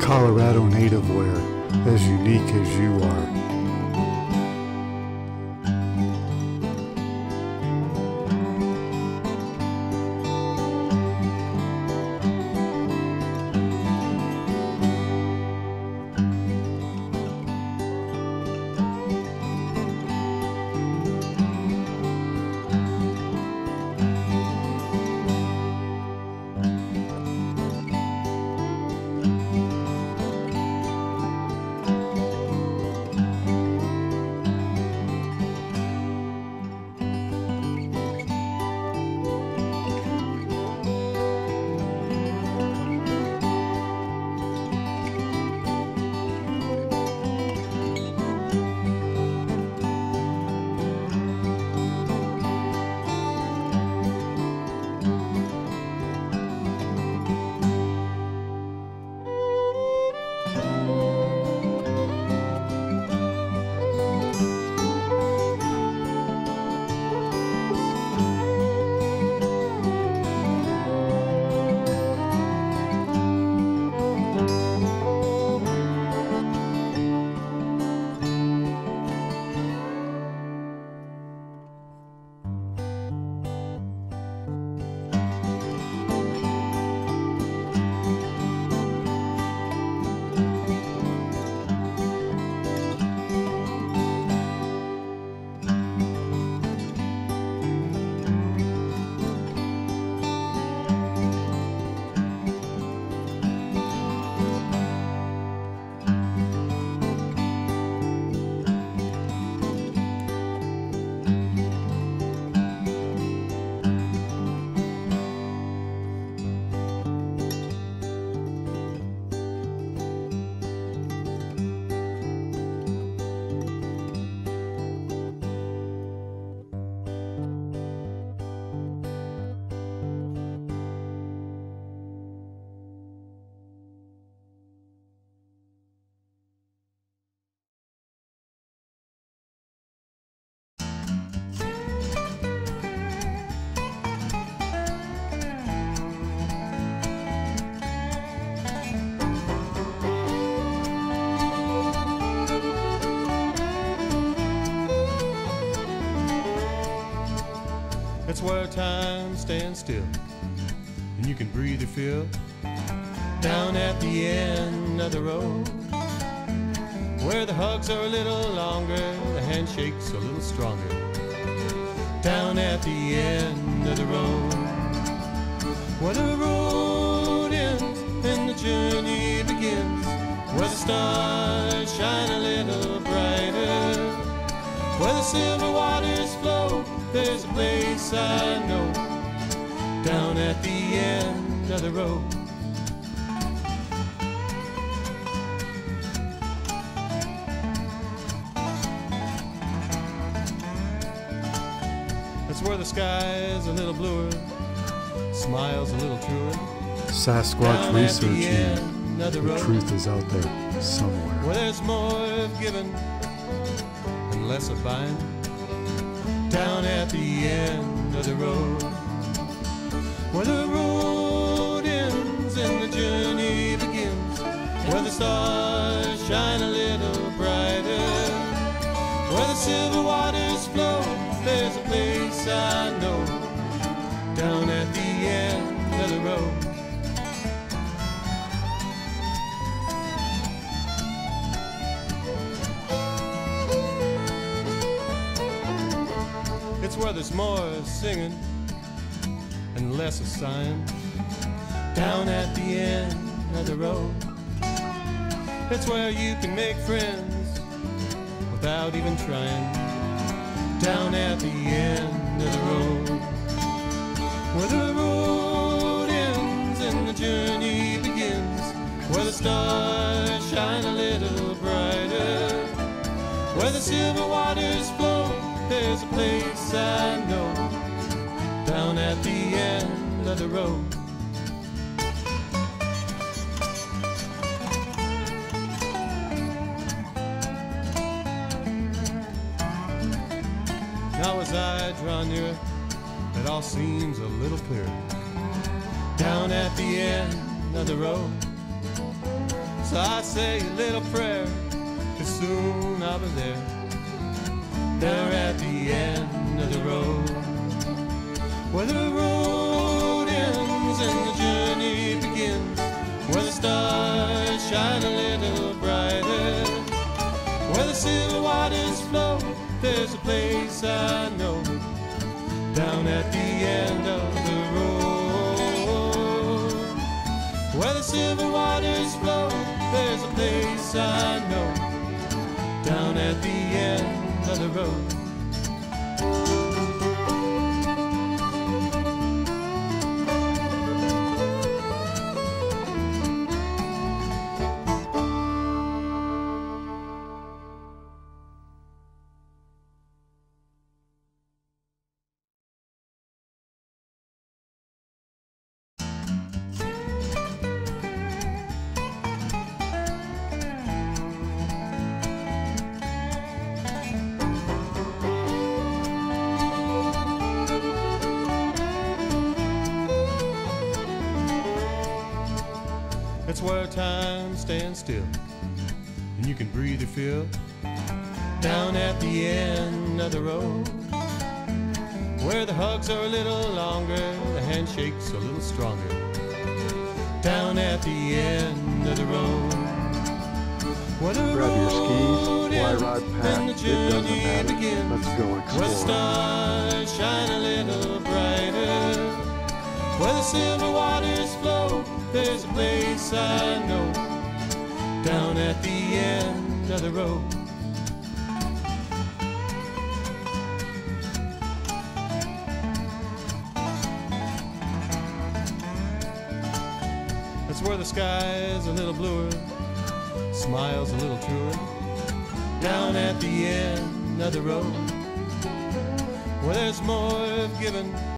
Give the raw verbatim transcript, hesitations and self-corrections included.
Colorado native wear, as unique as you are. It's where time stands still and you can breathe your fill. Down at the end of the road, where the hugs are a little longer, the handshake's a little stronger. Down at the end of the road, where the road ends and the journey begins, where the stars shine a little brighter, where the silver waters flow, there's a place I know. Down at the end of the road, it's where the sky's a little bluer, smiles a little truer. Sasquatch researching the, the truth is out there somewhere. Where there's more of giving and less of buying. Down at the end of the road, where the road ends and the journey begins, where the stars shine a little brighter, where the silver waters flow, there's a place I know. Down at the end of the road, it's where there's more singing and less of sighing. Down at the end of the road, it's where you can make friends without even trying. Down at the end of the road, where the road ends and the journey begins, where the stars shine a little brighter, where the silver waters flow, there's a place I know. Down at the end of the road, now as I draw near, it all seems a little clearer. Down at the end of the road, So I say a little prayer, 'cause soon I'll be there, there at the end of the road, where the road ends and the journey begins, where the stars shine a little brighter, where the silver waters flow. There's a place I know, down at the end of the road, where the silver waters flow. There's a place I know, down at the end of the road. It's where time stands still and you can breathe or feel, down at the end of the road, where the hugs are a little longer, the handshake's a little stronger, down at the end of the road, where the Grab your skis, road fly ends rod and pack, the it doesn't journey matter. begins, Let's go where the explore. stars shine a little brighter, where the silver waters flow. There's a place I know, down at the end of the road. It's where the sky's a little bluer, smiles a little truer, down at the end of the road, where there's more of giving